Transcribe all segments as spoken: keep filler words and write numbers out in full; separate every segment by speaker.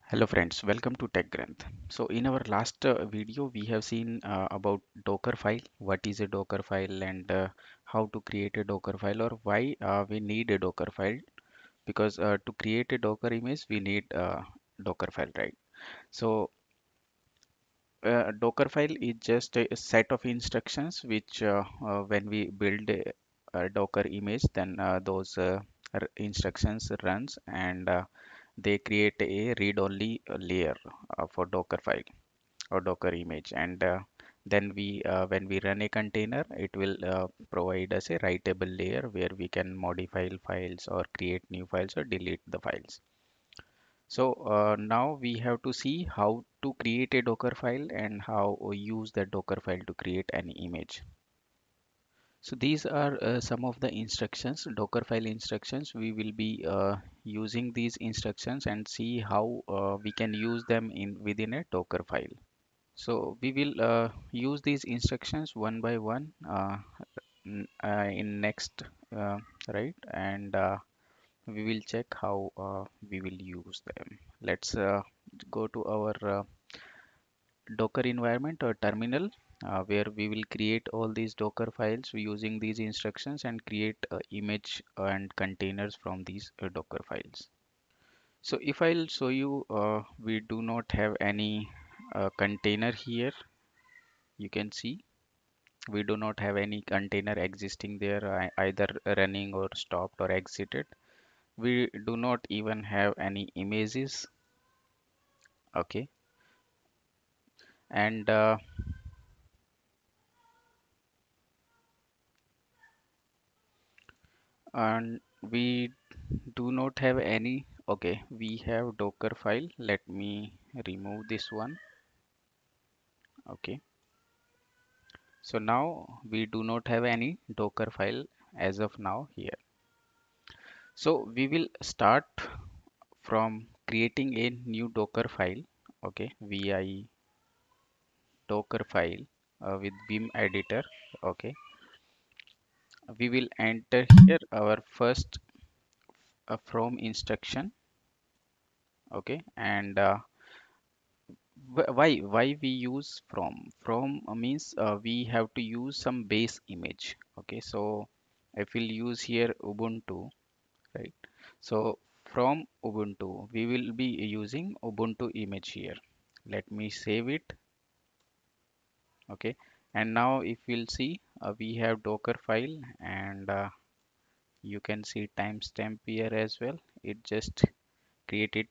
Speaker 1: Hello friends, welcome to TechGranth. So in our last uh, video, we have seen uh, about Docker file, what is a Docker file and uh, how to create a Docker file or why uh, we need a Docker file because uh, to create a Docker image, we need a Docker file, right? So uh, Docker file is just a set of instructions which uh, uh, when we build a, a Docker image, then uh, those uh, r- instructions runs and uh, they create a read-only layer uh, for Docker file or Docker image, and uh, then we uh, when we run a container, it will uh, provide us a writable layer where we can modify files or create new files or delete the files. So uh, now we have to see how to create a Docker file and how we use that Docker file to create an image. So these are uh, some of the instructions, Docker file instructions. We will be uh, using these instructions and see how uh, we can use them in within a Docker file. So we will uh, use these instructions one by one uh, n- uh, in next, uh, right? And uh, we will check how uh, we will use them. Let's uh, go to our uh, Docker environment or terminal uh, where we will create all these Docker files using these instructions and create uh, image and containers from these uh, Docker files. So if I'll show you, uh, we do not have any uh, container here. You can see we do not have any container existing there, ei- either running or stopped or exited. We do not even have any images. Okay, and uh, and we do not have any. Okay, we have Docker file. Let me remove this one. Okay, so now we do not have any Docker file as of now here. So we will start from creating a new Docker file. Okay, vi Docker file uh, with Vim editor. Okay, we will enter here our first uh, from instruction. Okay, and uh, wh- why why we use from from uh, means uh, we have to use some base image. Okay, so if we'll use here Ubuntu, right? So from Ubuntu we will be using Ubuntu image here. Let me save it. Okay, and now if we'll see, uh, we have Docker file, and uh, you can see timestamp here as well. It just created.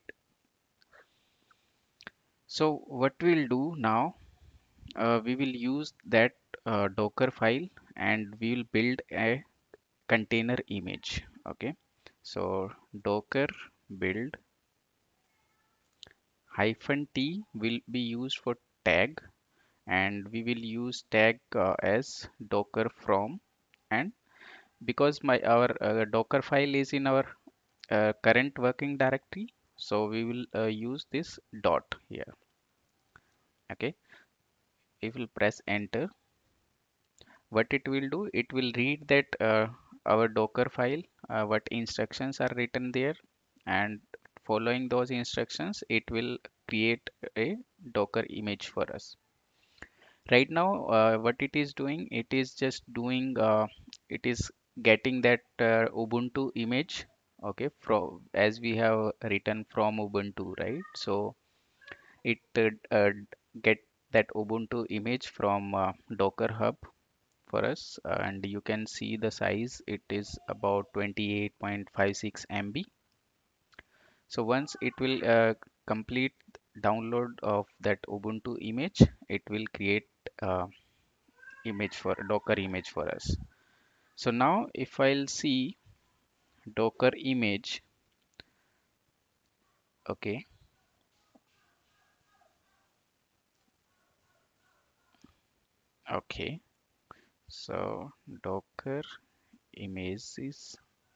Speaker 1: So what we'll do now, uh, we will use that uh, Docker file and we will build a container image. Okay, so Docker build hyphen T will be used for tag, and we will use tag uh, as Docker from, and because my our uh, Docker file is in our uh, current working directory, so we will uh, use this dot here. Okay, if we press enter, what it will do, it will read that uh, our Docker file, uh, what instructions are written there, and following those instructions it will create a Docker image for us. Right now uh, what it is doing, it is just doing uh, it is getting that uh, Ubuntu image. Okay, from as we have written from Ubuntu, right? So it uh, uh, get that Ubuntu image from uh, Docker Hub for us, uh, and you can see the size, it is about twenty-eight point five six M B. So once it will uh, complete download of that Ubuntu image, it will create uh, image for Docker image for us. So now if I'll see Docker image. Okay, okay, so Docker image is,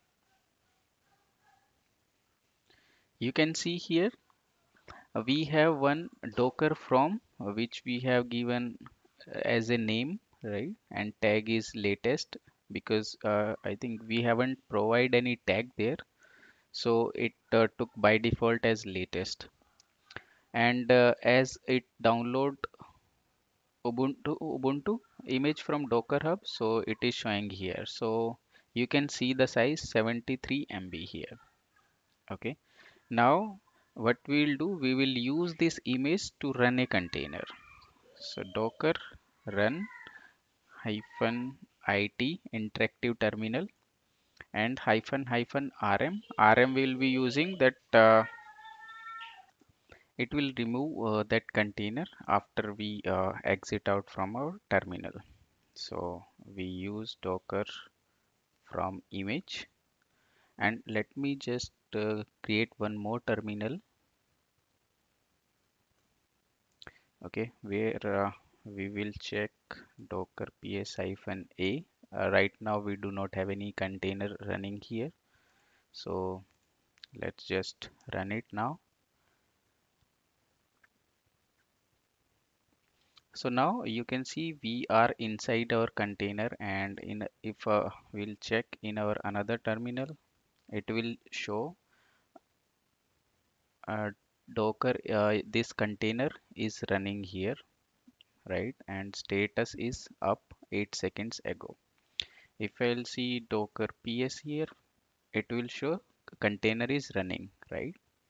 Speaker 1: you can see here uh, we have one Docker from, uh, which we have given as a name, right? And tag is latest because uh, I think we haven't provide any tag there, so it uh, took by default as latest. and uh, as it download ubuntu ubuntu image from docker hub, so it is showing here. So you can see the size seventy-three M B here. Okay, now what we'll do, we will use this image to run a container. So docker run hyphen it interactive terminal and hyphen hyphen rm. Rm will be using that, uh, it will remove uh, that container after we uh, exit out from our terminal. So we use docker from image, and let me just uh, create one more terminal. Okay, where uh, we will check docker ps hyphen a. Uh, right now we do not have any container running here, so let's just run it now. So now you can see we are inside our container, and in if uh, we'll check in our another terminal, it will show uh, docker, uh, this container is running here, right? And status is up eight seconds ago. If I'll see docker ps here, it will show container is running, right?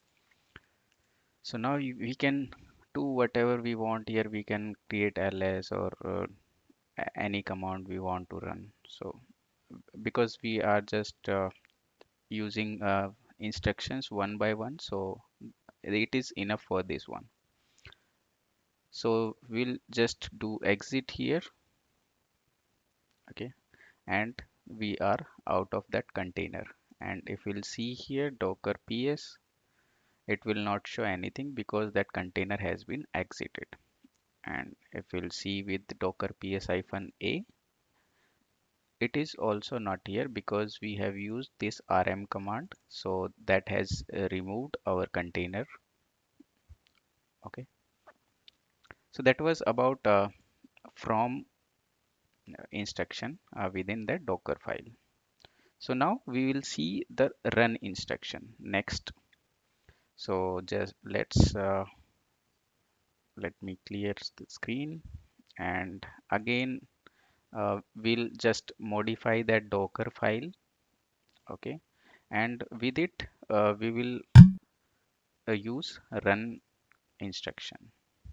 Speaker 1: So now you, we can do whatever we want here. We can create ls or uh, a- any command we want to run. So because we are just uh, using uh, instructions one by one, so it is enough for this one. So we'll just do exit here. Okay, and we are out of that container. And if we'll see here docker ps, it will not show anything because that container has been exited. And if we'll see with docker ps hyphen a, it is also not here because we have used this rm command, so that has uh, removed our container. Okay, so that was about uh, from uh, instruction uh, within the docker file. So now we will see the run instruction next. So just let's uh, let me clear the screen, and again uh, we'll just modify that docker file. Okay, and with it uh, we will uh, use run instruction.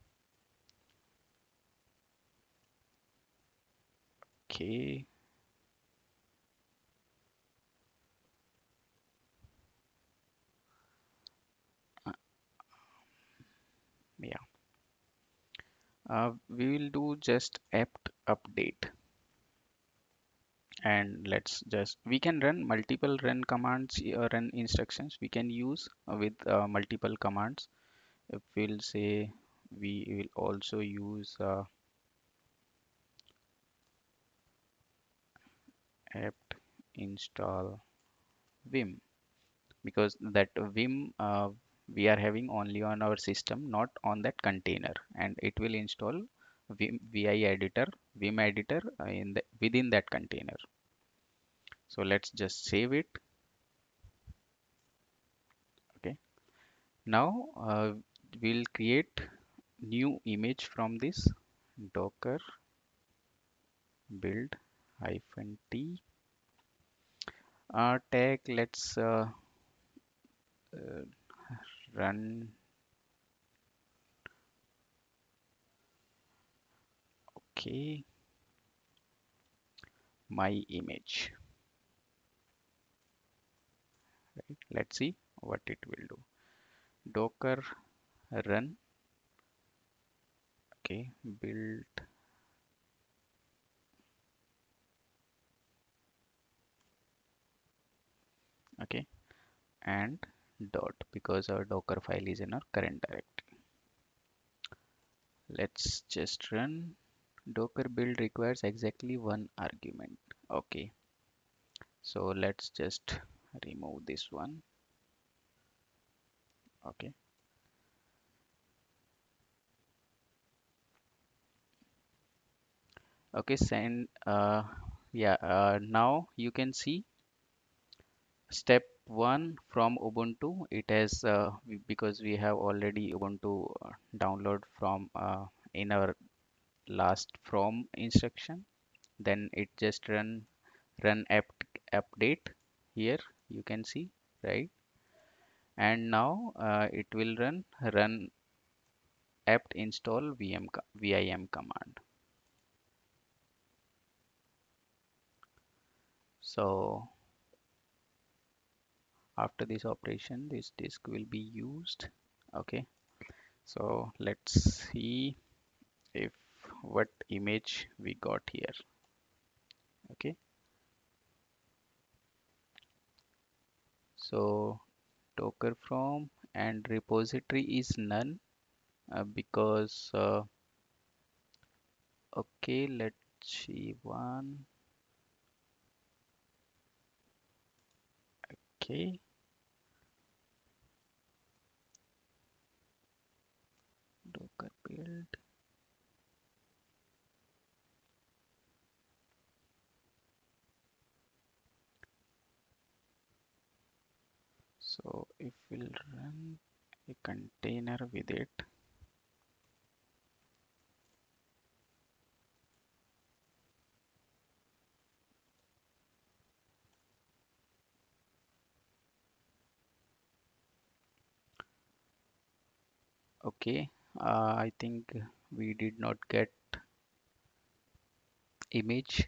Speaker 1: Okay, uh, yeah, uh, we will do just apt update, and let's just, we can run multiple run commands or run instructions we can use uh, with uh, multiple commands. If we'll say, we will also use uh, apt install vim, because that vim uh, we are having only on our system, not on that container, and it will install vim vi editor, vim editor uh, in the within that container. So let's just save it. Okay, now uh, we'll create new image from this docker build hyphen t uh, tag. Let's uh, uh, run. Okay, my image, right? Let's see what it will do. Docker run. Okay, build. Okay, and dot, because our docker file is in our current directory. Let's just run. Docker build requires exactly one argument. Okay, so let's just remove this one. Okay, okay, send uh yeah, uh, now you can see step one from Ubuntu. It has uh, we- because we have already Ubuntu uh, download from uh, in our last from instruction. Then it just run run apt update here. You can see, right? And now uh, it will run run apt install vm co- vim command. So after this operation, this disk will be used. Okay, so let's see if what image we got here. Okay, so docker from and repository is none uh, because uh, okay, let's see one. Okay, docker build. So if we'll run a container with it. Okay, uh, I think we did not get image.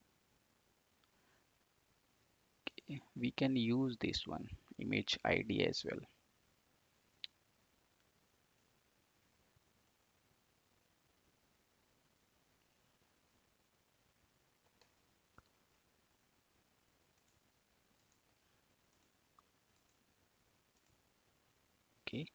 Speaker 1: We can use this one image I D as well. Okay,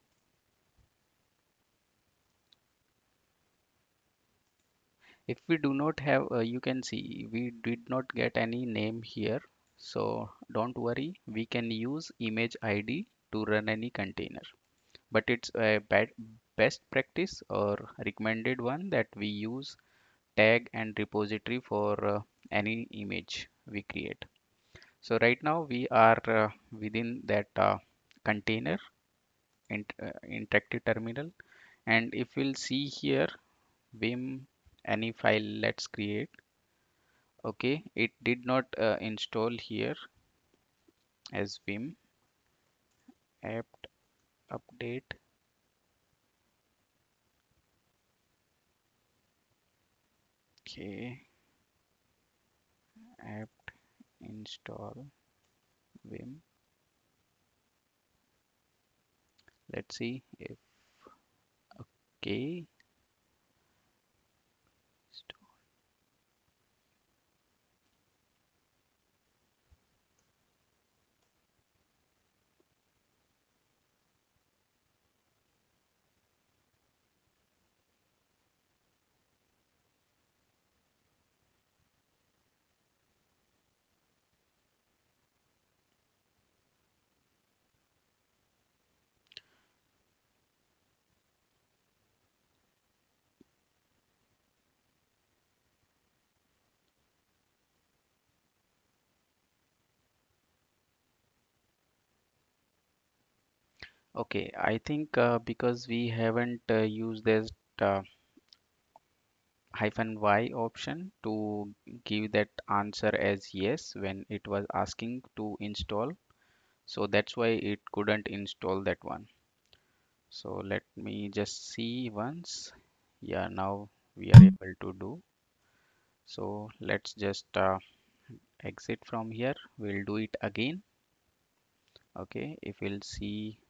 Speaker 1: if we do not have uh, you can see we did not get any name here, so don't worry, we can use image I D to run any container, but it's a bad best practice or recommended one that we use tag and repository for uh, any image we create. So right now we are uh, within that uh, container in, uh, interactive terminal, and if we'll see here vim any file let's create. Okay, it did not uh, install here as vim apt update. Okay, apt install vim. Let's see if okay. Okay, I think uh, because we haven't uh, used this uh, hyphen y option to give that answer as yes when it was asking to install, so that's why it couldn't install that one. So let me just see once. Yeah, now we are able to do. So let's just uh, exit from here. We'll do it again. Okay, if we'll see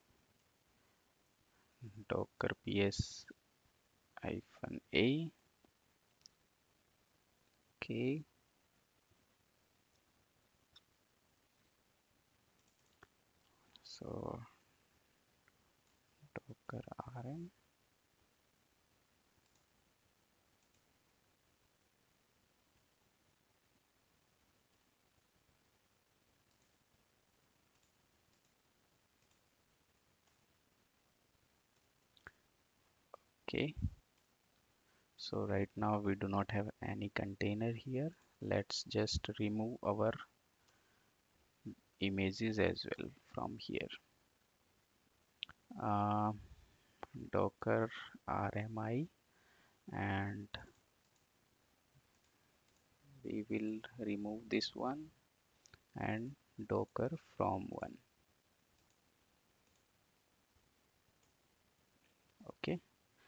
Speaker 1: docker ps hyphen a. Okay, so docker rm. Okay, so right now we do not have any container here. Let's just remove our images as well from here. uh, Docker rmi, and we will remove this one, and docker from one. Okay.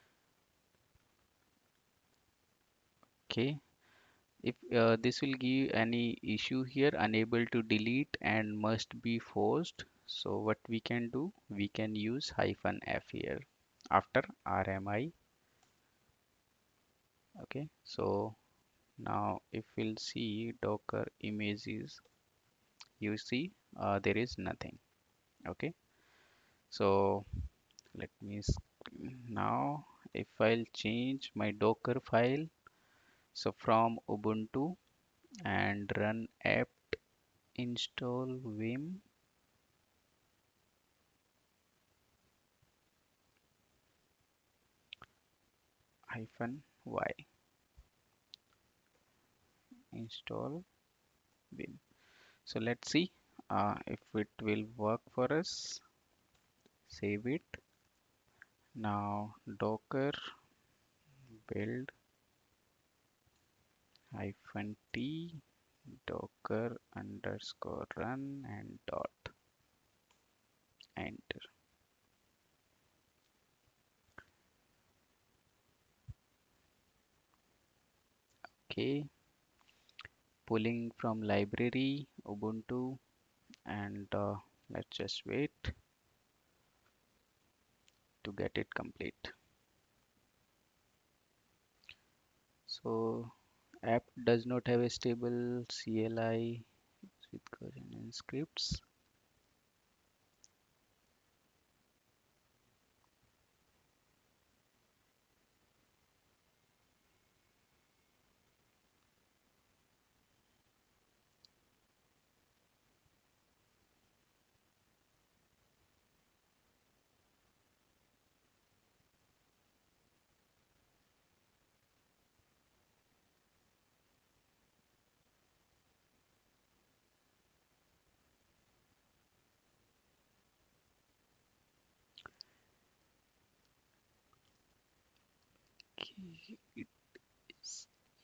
Speaker 1: Okay, if uh, this will give any issue here, unable to delete and must be forced, so what we can do, we can use hyphen f here after rmi. Okay, so now if we'll see docker images, you see uh, there is nothing. Okay, so let me s- now if I'll change my docker file, so from ubuntu and run apt install vim hyphen y install vim. So let's see uh, if it will work for us. Save it. Now docker build hyphen t docker underscore run and dot, enter. Okay, pulling from library ubuntu, and uh, let's just wait to get it complete. So app does not have a stable C L I with Korean scripts. Okay, it is.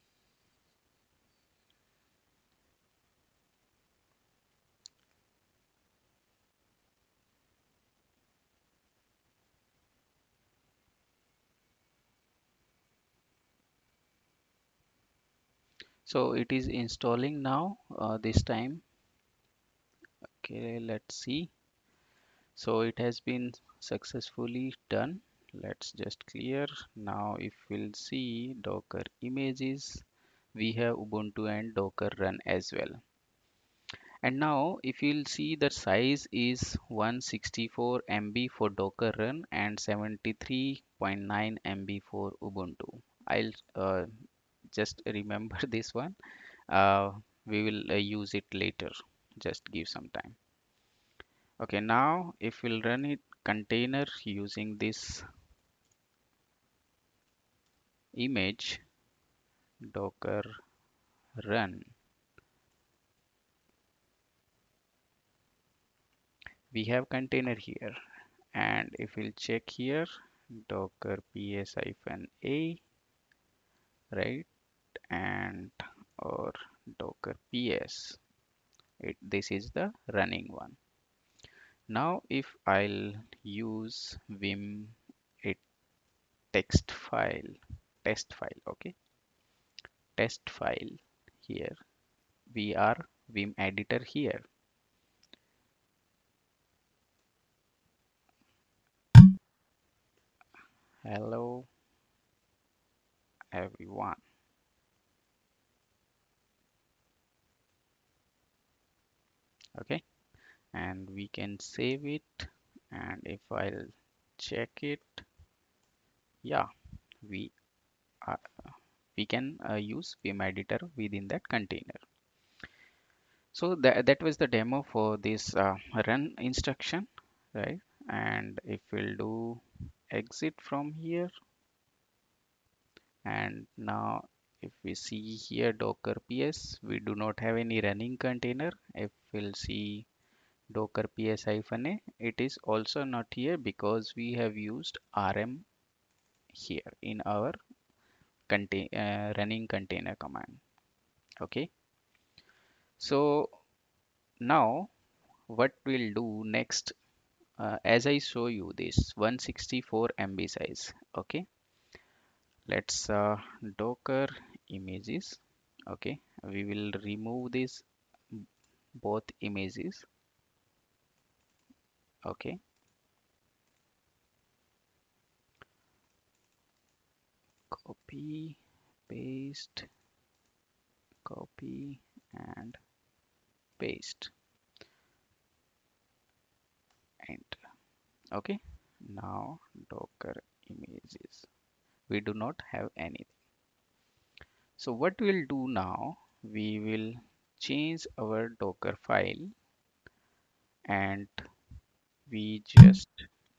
Speaker 1: So it is installing now uh, this time. Okay, let's see. So it has been successfully done. Let's just clear. Now if we'll see docker images, we have ubuntu and docker run as well. And now if you'll see the size is one hundred sixty-four megabytes for docker run and seventy-three point nine megabytes for ubuntu. I'll uh, just remember this one. uh, we will uh, use it later. Just give some time. Okay, now if we'll run it container using this image docker run, we have container here, and if we'll check here docker ps hyphen a, right, and or docker ps, it this is the running one. Now if I'll use vim a text file, test file, okay, test file here, we are vim editor here. Hello everyone. Okay, and we can save it, and if I'll check it, yeah, we are, we can uh, use vim editor within that container. So that, that was the demo for this uh, run instruction, right? And if we'll do exit from here, and now if we see here docker ps, we do not have any running container. If we'll see Docker ps hyphen a. It is also not here because we have used rm here in our contain uh, running container command. Okay, so now what we'll do next, uh, as I show you this one sixty-four M B size. Okay, let's uh, docker images. Okay, we will remove this both images. Okay, copy, paste, copy and paste, enter. Okay, now docker images, we do not have anything. So what we'll do now, we will change our docker file and we just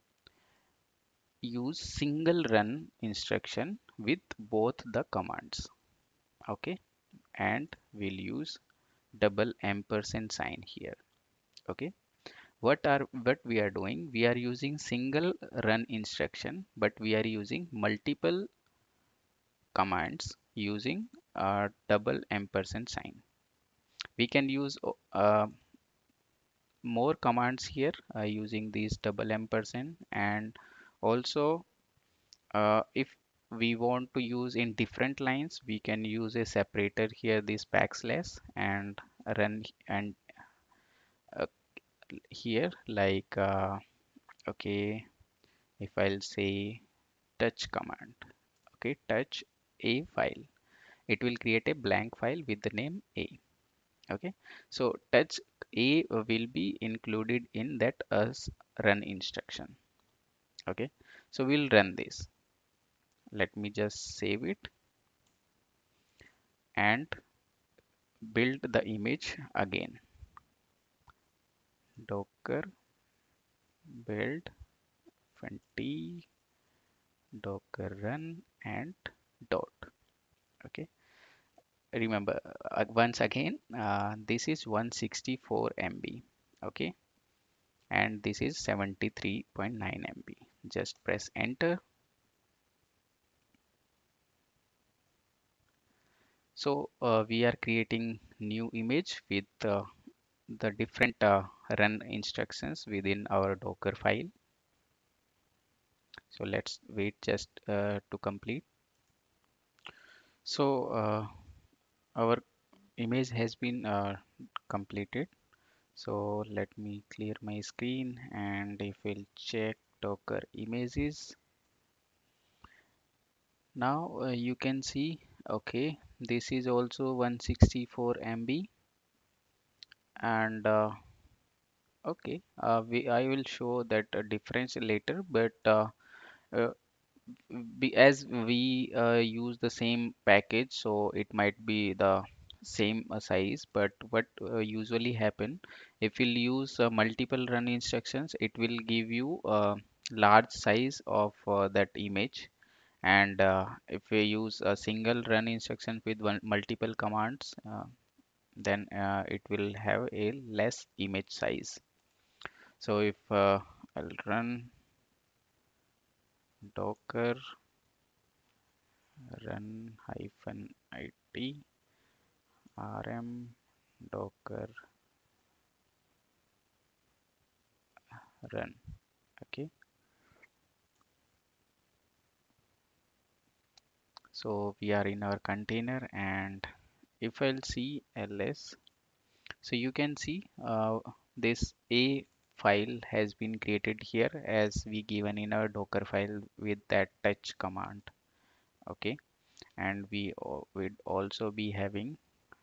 Speaker 1: use single run instruction with both the commands. Okay, and we'll use double ampersand sign here. Okay, what are what we are doing, we are using single run instruction, but we are using multiple commands using a double ampersand sign. We can use uh, more commands here uh, using these double ampersand, and also uh, if we want to use in different lines, we can use a separator here, this backslash, and run and uh, here like uh, okay, if I'll say touch command. Okay, touch a file, it will create a blank file with the name a. Okay, so touch a will be included in that as run instruction. Okay, so we'll run this. Let me just save it and build the image again. Docker build twenty docker run and dot. Okay, remember uh, once again, uh, this is one sixty-four M B. Okay, and this is seventy-three point nine M B. Just press enter. So uh, we are creating new image with uh, the different uh, run instructions within our docker file. So let's wait just uh, to complete. So uh, our image has been uh, completed. So let me clear my screen, and if we'll check docker images, now uh, you can see, okay, this is also one sixty-four M B, and uh, okay, uh, we I will show that uh, difference later, but uh, uh, be, as we uh, use the same package, so it might be the same uh, size. But what uh, usually happen, if you'll use uh, multiple run instructions, it will give you a large size of uh, that image. And uh, if we use a single run instruction with one multiple commands, uh, then uh, it will have a less image size. So if uh, I'll run docker run hyphen it rm docker run. Okay, so we are in our container, and if I'll see ls, so you can see uh, this a file has been created here as we given in our docker file with that touch command. Okay, and we al- would also be having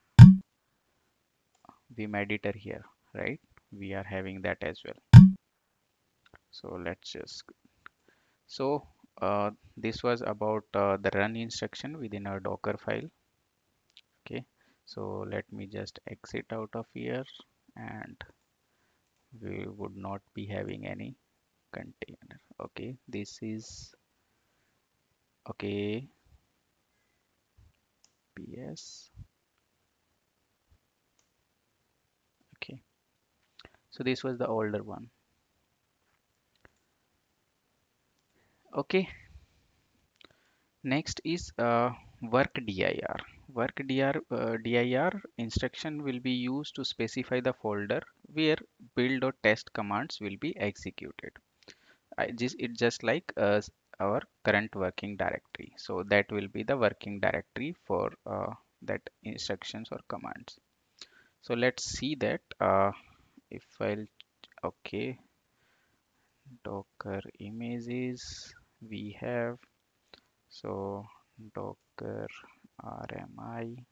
Speaker 1: vim editor here, right? We are having that as well. So let's just, so uh, this was about uh, the run instruction within our docker file. Okay, so let me just exit out of here, and we would not be having any container. Okay, this is okay, ps. Okay, So this was the older one. Okay, next is uh, work dir. Work dir, uh, dir instruction will be used to specify the folder where build or test commands will be executed. I just it just like uh, our current working directory. So that will be the working directory for uh, that instructions or commands. So let's see that uh, if I'll okay, Docker images we have. So Docker rmi,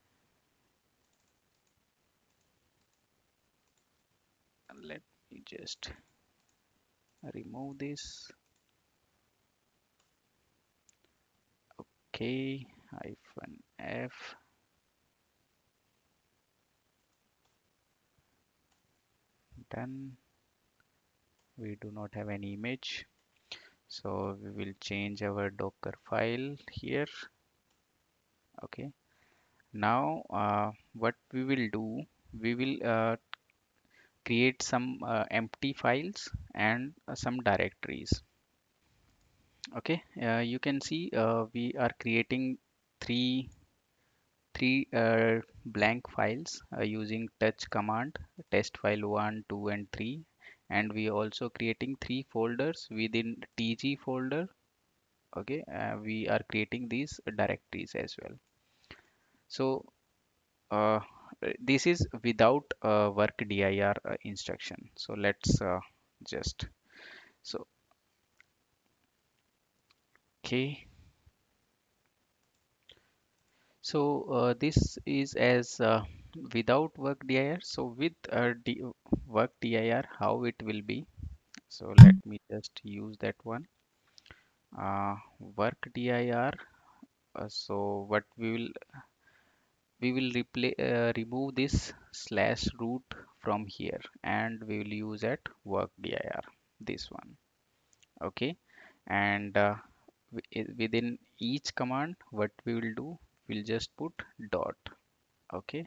Speaker 1: let me just remove this. Okay, hyphen f, done. We do not have any image, so we will change our Docker file here. Okay, now uh, what we will do, we will uh, create some uh, empty files and uh, some directories. Okay, uh, you can see uh, we are creating three three uh, blank files uh, using touch command, test file one, two, and three, and we also creating three folders within tg folder. Okay, uh, we are creating these directories as well. So uh, this is without uh, work dir uh, instruction. So let's uh, just so okay. So uh, this is as uh, without work dir. So with uh, D work dir, how it will be. So let me just use that one. Uh, work dir. Uh, so what we will we will replay uh, remove this slash root from here, and we will use at work dir, this one. Okay, and uh, wi- within each command, what we will do, we'll just put dot. Okay,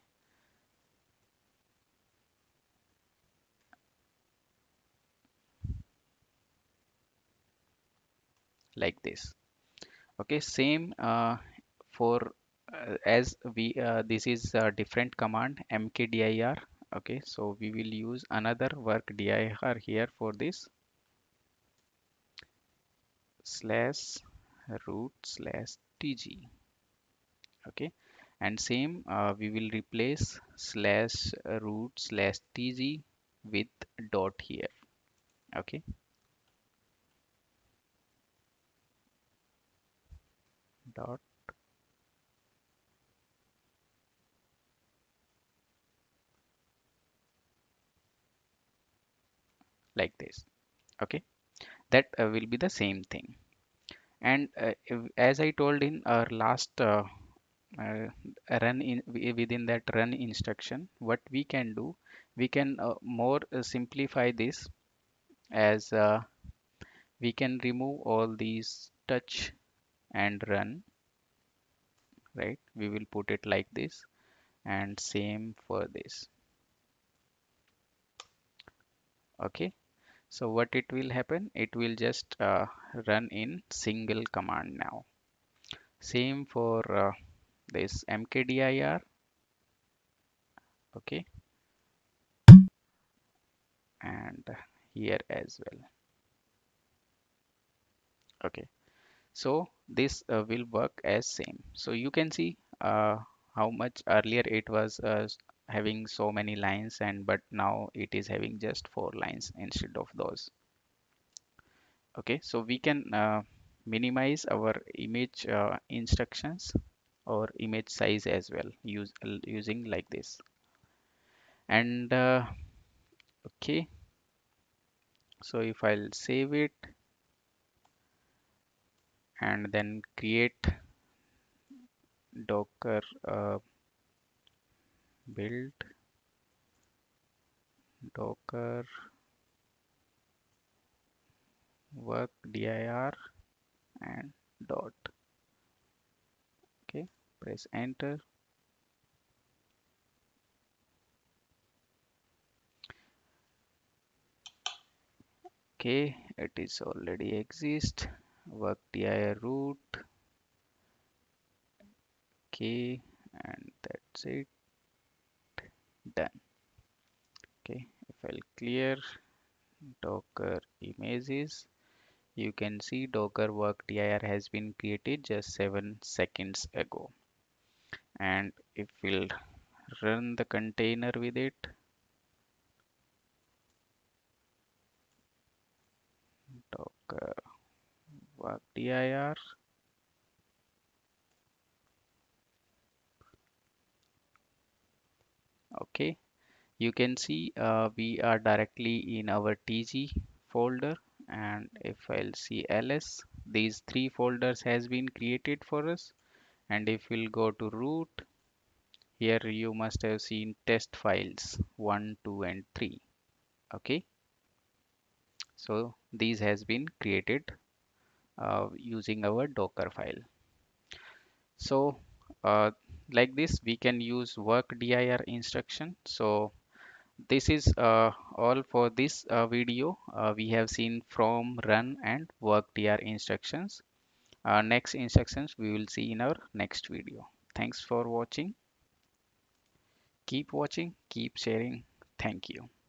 Speaker 1: like this. Okay, same uh, for uh, as we uh, this is a different command mkdir. Okay, so we will use another work dir here for this slash root slash tg. Okay, and same uh, we will replace slash root slash tg with dot here. Okay, dot like this. Okay, that uh, will be the same thing. And uh, if- as I told in our last uh, uh, run in wi- within that run instruction, what we can do, we can uh, more uh, simplify this as uh, we can remove all these touch and run, right? We will put it like this, and same for this. Okay, so what it will happen, it will just uh, run in single command now. Same for uh, this mkdir. Okay, and here as well. Okay, so this uh, will work as same. So you can see uh, how much earlier it was uh, s- having so many lines, and but now it is having just four lines instead of those. Okay, so we can uh, minimize our image uh, instructions or image size as well use using like this. And uh, okay, so if I'll save it and then create docker uh, build docker work dir and dot. Okay, press enter. Okay, it is already exist. Work dir root. Okay, and that's it. Done. Okay, if I'll clear Docker images, you can see Docker work dir has been created just seven seconds ago. And if we'll run the container with it, Docker work dir. Okay, you can see uh, we are directly in our T G folder, and if I'll see ls, these three folders has been created for us. And if we'll go to root, here you must have seen test files one, two, and three. Okay, so these has been created uh, using our Docker file. So uh, like this we can use work dir instruction. So this is uh, all for this uh, video. Uh, we have seen from, run, and work dir instructions. Uh, next instructions we will see in our next video. Thanks for watching. Keep watching, keep sharing. Thank you.